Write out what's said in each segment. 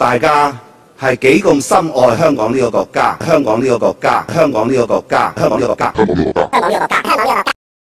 大家係幾咁深愛香港呢個國家，香港呢個國家，香港呢個國家，香港呢個國家，香港呢個國家，香港呢個國家，香港呢個國家。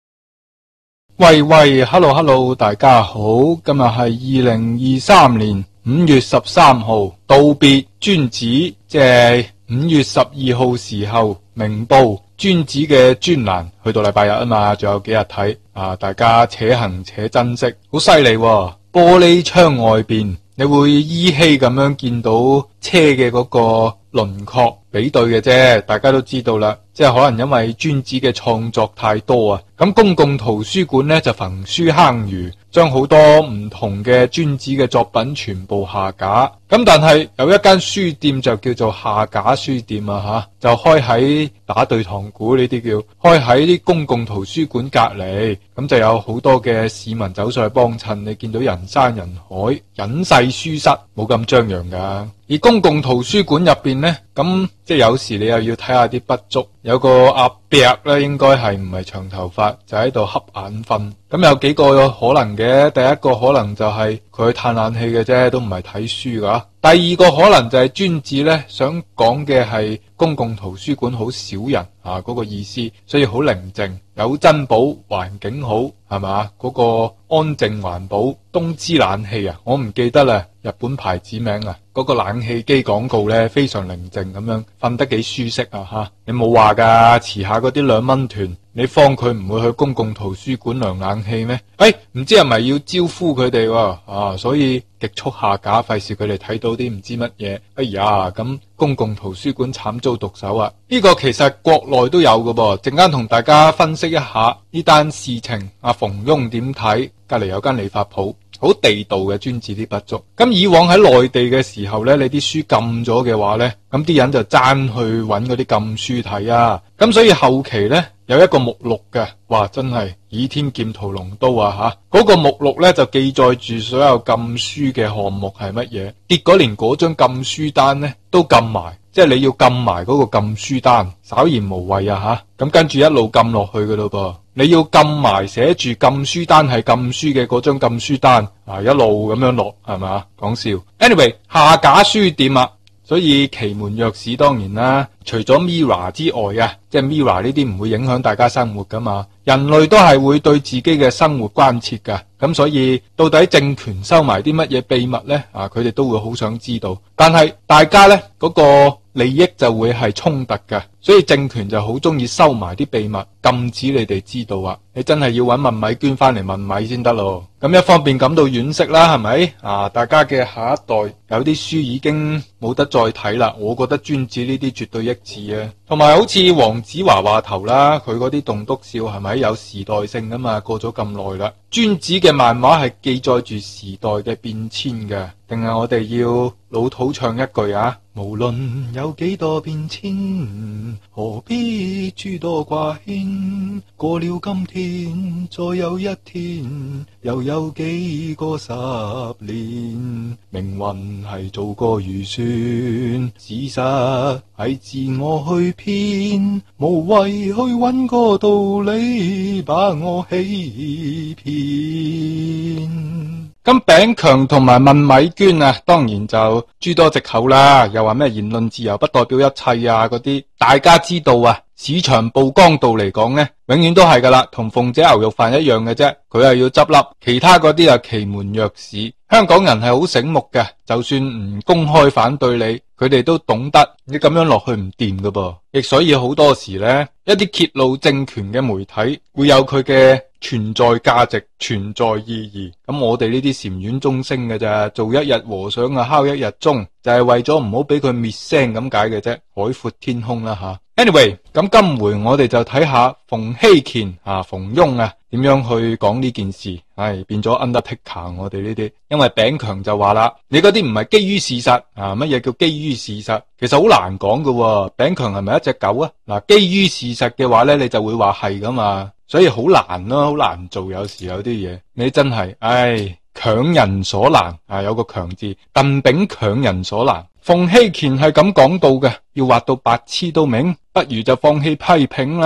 喂，hello，大家好，今日係2023年5月13號，道別尊子，即係5月12號時候，明報尊子嘅專欄，去到禮拜日啊嘛，仲有幾日睇啊，大家且行且珍惜，好犀利喎！玻璃窗外邊，你會依稀咁樣見到車嘅嗰個輪廓比對嘅啫，大家都知道啦。即係可能因為尊子嘅創作太多啊，咁公共圖書館呢就焚書坑儒，將好多唔同嘅尊子嘅作品全部下架。咁但係有一間書店就叫做下架書店啊就開喺打對堂鼓，呢啲叫開喺啲公共圖書館隔離，咁就有好多嘅市民走上去幫襯，你見到人山人海，隱世書室，冇咁張揚噶。而公共圖書館入邊呢，咁即係有時你又要睇下啲筆觸，有個阿伯咧，應該係唔係長頭髮，就喺度瞌眼瞓。咁有幾個可能嘅，第一個可能就係佢嘆冷氣嘅啫，都唔係睇書噶。第二個可能就係尊子咧，想講嘅係公共圖書館好少人啊，嗰個意思，所以好寧靜，有珍寶，環境好，係嘛？嗰個安靜環保，東芝冷氣啊，我唔記得啦，日本牌子名啊，嗰個冷氣機廣告咧，非常寧靜咁樣，瞓得幾舒適啊吓！你冇話噶，遲下嗰啲2蚊團，你方佢唔會去公共圖書館涼冷氣咩？唔知係咪要招呼佢哋啊？所以極速下架，費事佢哋睇到啲唔知乜嘢。哎呀，咁公共圖書館慘遭毒手啊！呢個其實國內都有㗎噃，陣間同大家分析一下呢單事情。阿馮庸點睇？隔籬有間理髮鋪，好地道嘅尊子啲筆觸。咁以往喺內地嘅時候呢，你啲書禁咗嘅話呢，咁啲人就爭去揾嗰啲禁書睇啊。咁所以後期呢，有一個目錄嘅，哇，真係倚天劍屠龍刀啊吓！嗰個目錄呢，就記載住所有禁書嘅項目係乜嘢，結果連嗰張禁書單呢都禁埋。即係你要禁埋嗰個禁書單，稍嫌無謂啊吓！咁跟住一路禁落去㗎咯噃，你要禁埋寫住禁書單係禁書嘅嗰張禁書單啊，一路咁樣落，係咪？講笑。Anyway， 下架書店啊，所以奇門若市當然啦，除咗 Mirror 之外啊，即係 Mirror 呢啲唔會影響大家生活噶嘛，人類都係會對自己嘅生活關切噶，咁所以到底政權收埋啲乜嘢秘密呢？啊，佢哋都會好想知道，但係大家呢嗰個利益就會係衝突嘅，所以政權就好中意收埋啲秘密，禁止你哋知道啊！你真係要搵問米娟翻嚟問米先得咯。咁一方面感到惋惜啦，係咪？啊，大家嘅下一代有啲書已經冇得再睇啦。我覺得尊子呢啲絕對益智啊，同埋好似黃子華話頭啦，佢嗰啲棟篤笑係咪有時代性噶嘛？過咗咁耐啦，尊子嘅漫畫係記載住時代嘅變遷嘅，定係我哋要老土唱一句啊？無論有幾多變遷，何必諸多掛牽？過了今天，再有一天，又有幾個10年？命運係做個預算，事實係自我去編，無謂去揾個道理把我欺騙。咁炳強同埋問米娟啊，當然就諸多藉口啦，又話咩言論自由不代表一切啊嗰啲，大家知道啊，市場曝光度嚟講呢，永遠都係噶啦，同鳳姐牛肉飯一樣嘅啫，佢係要執笠，其他嗰啲啊奇門弱市。香港人係好醒目嘅，就算唔公開反對你，佢哋都懂得你咁樣落去唔掂噶噃，亦所以好多時呢，一啲揭露政權嘅媒體會有佢嘅存在價值、存在意義。咁我哋呢啲禪院中星嘅咋，做一日和尚啊敲一日鐘，就係為咗唔好俾佢滅聲咁解嘅啫，海闊天空啦吓。Anyway， 咁今回我哋就睇下馮睎乾啊、馮庸啊點樣去講呢件事，變咗 Undertaker 我哋呢啲，因為炳強就話啦，你嗰啲唔係基於事實啊，乜嘢叫基於事實？其實好難講㗎，炳強係咪一隻狗啊？嗱，基於事實嘅話咧，你就會話係噶嘛，所以好難咯，好難做，有時有啲嘢，你真係，強人所難啊，有個強字，鄧炳強人所難。馮睎乾係咁講到嘅，要畫到白痴都明，不如就放棄批評啦。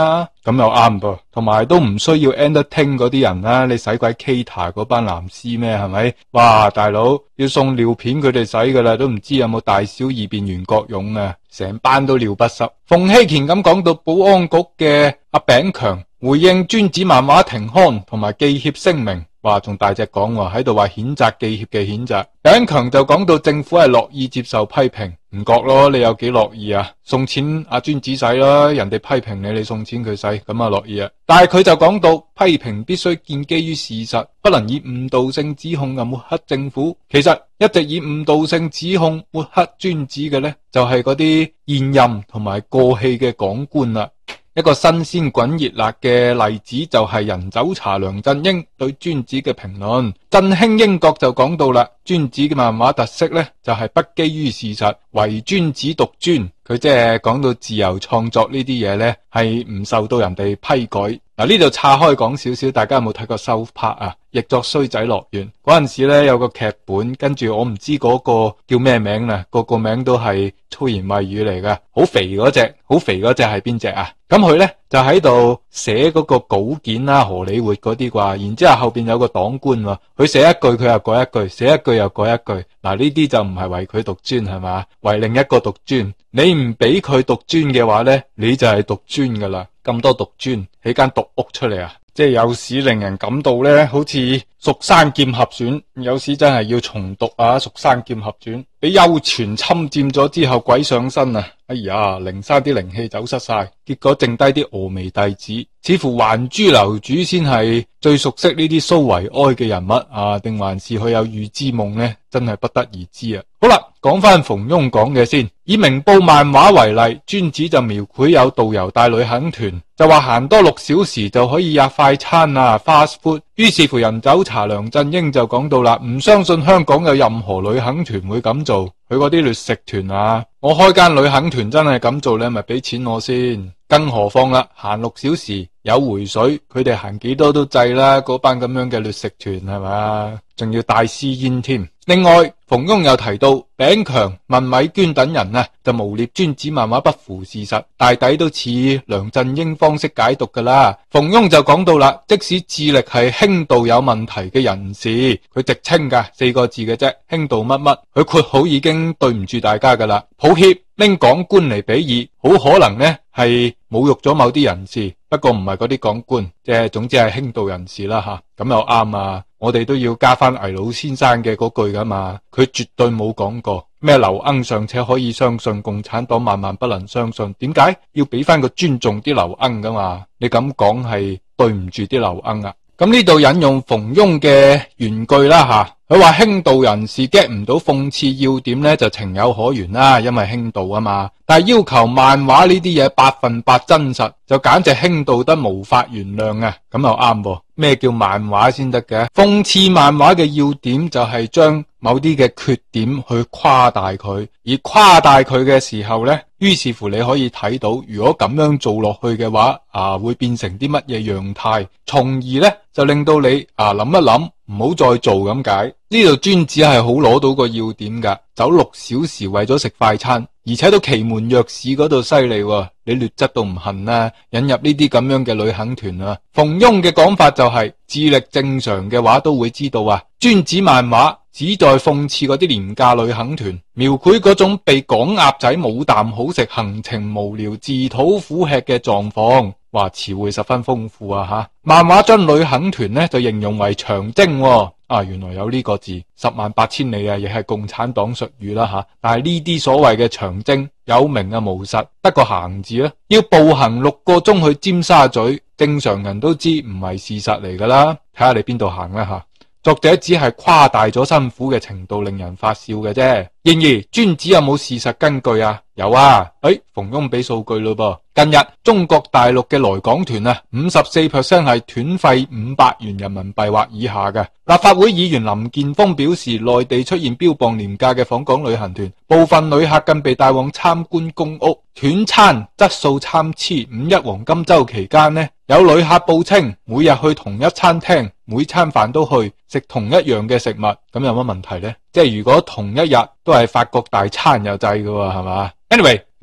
咁又啱噃，同埋都唔需要 entertain 嗰啲人啦，你使鬼 cater 嗰班藍絲咩？係咪？哇，大佬要送尿片佢哋使噶啦，都唔知有冇大小二便袁國勇啊，成班都尿不濕。馮睎乾咁講到保安局嘅阿炳強回應尊子漫畫停刊同埋記協聲明，話仲大隻講喎，喺度話譴責記協嘅譴責。炳強就講到政府係樂意接受批評，唔覺咯，你有幾樂意啊？送錢阿尊子使啦，人哋批評你，你送錢佢使，咁啊樂意啊。但係佢就講到批評必須建基於事實，不能以誤導性指控抹黑政府。其實一直以誤導性指控抹黑尊子嘅呢，就係嗰啲現任同埋過氣嘅港官啦。一個新鮮滾熱辣嘅例子就係人走茶梁振英對尊子嘅評論。振興英國就講到啦，尊子嘅漫畫特色呢，就係不基於事實，唯尊子獨尊。佢即係講到自由創作呢啲嘢呢，係唔受到人哋批改。嗱，呢度岔開講少少，大家有冇睇過 South Park 啊？譯作衰仔樂園嗰陣時呢，有個劇本，跟住我唔知嗰個叫咩名啦，個名都係粗言穢語嚟㗎。好肥嗰隻係邊隻啊？咁佢呢，就喺度寫嗰個稿件啦，荷里活嗰啲啩，然之後後邊有個黨官喎，佢寫一句佢又改一句，寫一句又改一句。嗱，呢啲就唔係為佢獨尊係嘛，為另一個獨尊。你唔俾佢獨尊嘅話呢，你就係獨尊噶啦。咁多獨尊起間獨屋出嚟啊！即係有時令人感到呢，好似蜀山劍俠傳，有時真係要重讀啊！蜀山劍俠傳俾幽泉侵佔咗之後，鬼上身啊！哎呀，靈山啲靈氣走失晒，結果剩低啲峨眉弟子，似乎還珠樓主先係最熟悉呢啲蘇維埃嘅人物啊，定還是佢有預知夢呢？真係不得而知啊！好啦，講翻馮庸講嘅先，以明報漫畫為例，尊子就描繪有導遊帶旅行團，就話行多6小時就可以入快餐啊 fast food。於是乎人走茶梁振英就講到啦，唔相信香港有任何旅行團會咁做，佢嗰啲劣食團啊，我開間旅行團真係咁做，你咪俾錢我先。更何況啦，行6小時有回水，佢哋行幾多都制啦，嗰班咁樣嘅劣食團係嘛，仲要帶私煙添。另外，馮庸又提到炳強、文米娟等人啊，就誣衊尊子漫畫不符事實，大抵都似梁振英方式解讀噶啦。馮庸就講到啦，即使智力係輕度有問題嘅人士，佢直稱噶4個字嘅啫，輕度乜乜，佢括號已經對唔住大家噶啦，抱歉。拎港官嚟比擬，好可能呢係侮辱咗某啲人士，不過唔係嗰啲港官，即係總之係輕度人士啦吓，咁又啱啊！我哋都要加翻倪老先生嘅嗰句噶嘛，佢絕對冇講過咩劉鶯尚且可以相信，共產黨萬萬不能相信。點解要俾翻個尊重啲劉鶯噶嘛？你咁講係對唔住啲劉鶯啊！咁呢度引用馮庸嘅原句啦吓，佢話輕度人士 get 唔到諷刺要點呢，就情有可原啦，因為輕度啊嘛。但係要求漫畫呢啲嘢100%真實，就簡直輕度得無法原諒啊！咁又啱噃，咩叫漫畫先得嘅？諷刺漫畫嘅要點就係將某啲嘅缺點去誇大佢，而誇大佢嘅時候呢，於是乎你可以睇到，如果咁樣做落去嘅話，會變成啲乜嘢樣態，從而呢就令到你諗一諗，唔好再做咁解。呢度尊子係好攞到個要點噶，走6小時為咗食快餐，而且都奇門弱市嗰度犀利喎，你劣質到唔恨啦，引入呢啲咁樣嘅旅行團啊。馮庸嘅講法就係，智力正常嘅話都會知道啊，尊子漫畫旨在諷刺嗰啲廉價旅行團，描繪嗰種被港鴨仔冇啖好食、行程無聊、自討苦吃嘅狀況。話詞彙十分豐富啊吓！漫畫將旅行團呢就形容為長征喎。原來有呢個字，10萬8千里啊，亦係共產黨術語啦吓。但係呢啲所謂嘅長征有名啊無實，得個行字啦。要步行6個鐘去尖沙咀，正常人都知唔係事實嚟噶啦。睇下你邊度行啦吓。作者只係誇大咗辛苦嘅程度，令人發笑嘅啫。然而尊子有冇事實根據啊？有啊，馮庸俾數據咯噃。近日中國大陸嘅來港團啊，54% 係斷費500元人民幣或以下嘅。立法會議員林健鋒表示，內地出現標榜廉價嘅訪港旅行團，部分旅客更被帶往參觀公屋，斷餐質素參差。五一黃金周期間呢，有旅客報稱每日去同一餐廳，每餐飯都去食同一樣嘅食物，咁有乜問題呢？即係如果同一日都係法國大餐又制㗎喎，係嘛？Anyway，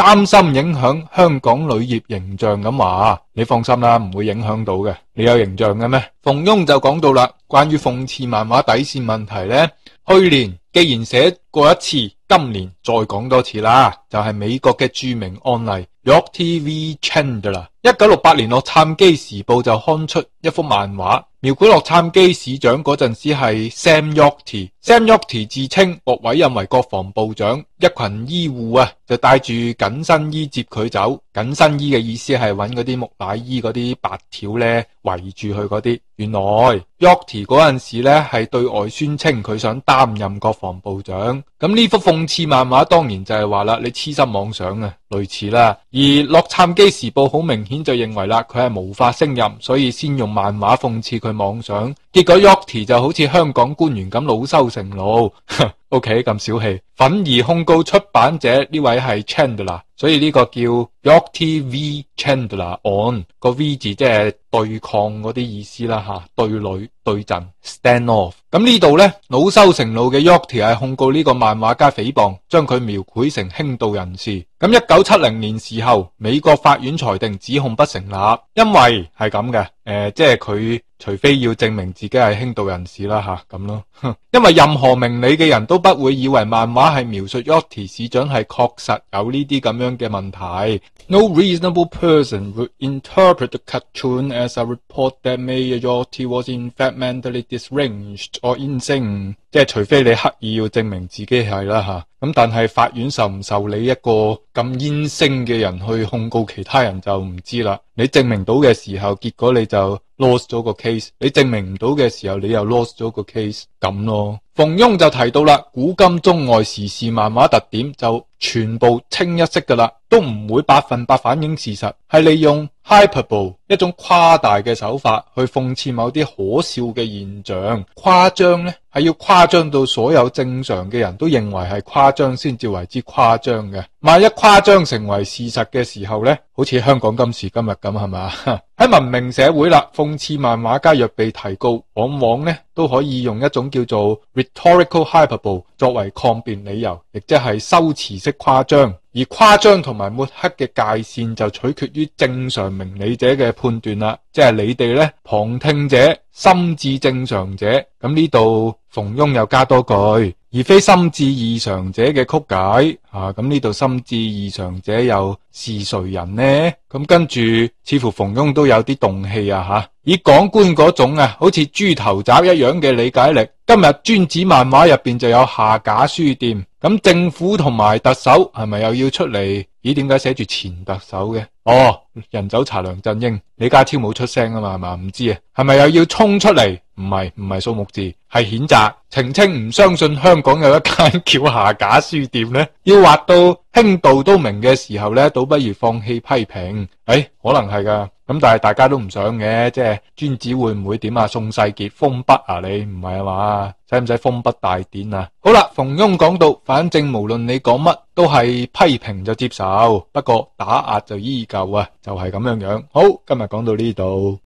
擔心影響香港旅業形象咁話。你放心啦，唔會影響到嘅。你有形象嘅咩？馮庸就講到啦，關於諷刺漫畫底線問題呢，去年既然寫過一次，今年再講多次啦，就係美國嘅著名案例 Yorty v. Chandler。1968年洛杉磯時報就刊出一幅漫畫，描繪洛杉磯市長嗰陣時係 Sam Yorty。Sam Yorty 自稱獲委任為國防部長，一群醫護就帶住緊身衣接佢走。緊身衣嘅意思係揾嗰啲木乃伊嗰啲白條呢圍住佢嗰啲。原來 Yorty 嗰陣時呢係對外宣稱佢想擔任國防部長。咁呢幅諷刺漫畫當然就係話啦，你痴心妄想啊，類似啦。而洛杉磯時報好明顯就認為啦，佢係無法勝任，所以先用漫畫諷刺佢妄想。結果 Yorty 就好似香港官員咁惱羞成怒，OK 咁小氣，憤而控告出版者呢位係 Chandler， 所以呢個叫 Yorty v. Chandler 案，個 V 字即係對抗嗰啲意思啦吓，對壘對陣 stand off。咁呢度呢，惱羞成怒嘅 Yorty 係控告呢個漫畫家誹謗，將佢描繪成輕度人士。咁1970年時候，美國法院裁定指控不成立，因為係咁嘅，即係佢除非要證明自己係輕度人士啦吓，咁咯。因為任何明理嘅人都不會以為漫畫係描述 Yorty 市長係確實有呢啲咁樣嘅問題。No reasonable person would interpret the cartoon as a report that Mayor Yorty was in fact mentally deranged or insane。即係除非你刻意要證明自己係啦吓，咁但係法院受唔受理一個咁煙聲嘅人去控告其他人就唔知啦。你證明到嘅時候，結果你就 lost 咗個 case； 你證明唔到嘅時候，你又 lost 咗個 case， 咁咯。馮庸就提到啦，古今中外時事漫畫特點就全部清一色噶啦，都唔會100%反映事實，係利用 hyperbole 一種誇大嘅手法去諷刺某啲可笑嘅現象。誇張呢係要誇張到所有正常嘅人都認為係誇張先至為之誇張嘅。萬一誇張成為事實嘅時候呢，好似香港今時今日咁係嘛？喺文明社會啦，諷刺漫畫家若被提告，往往呢都可以用一種叫做 rhetorical hyperbole 作為抗辯理由，亦即係修辭式誇張。而誇張同埋抹黑嘅界線就取決於正常明理者嘅判斷啦，即係你哋呢旁聽者、心智正常者。咁呢度馮庸又加多句，而非心智異常者嘅曲解咁呢度心智異常者又是誰人呢？咁跟住似乎馮庸都有啲動氣以港官嗰種好似豬頭爪一樣嘅理解力，今日專子漫畫入邊就有下架書店，咁政府同埋特首係咪又要出嚟？咦，點解寫住前特首嘅？人走查梁振英，李家超冇出聲啊嘛，係嘛？唔知係咪又要衝出嚟？唔係數目字，係譴責澄清，唔相信香港有一間叫下架書店呢？要畫到輕度都明嘅時候呢，倒不如放棄批評。可能係噶，咁但係大家都唔想嘅，即係專子會唔會點啊？宋世傑封筆啊？你唔係啊嘛？使唔使封筆大典啊？好啦，馮庸講到，反正無論你講乜都係批評就接受，不過打壓就依舊就係咁樣樣。好，今日講到呢度。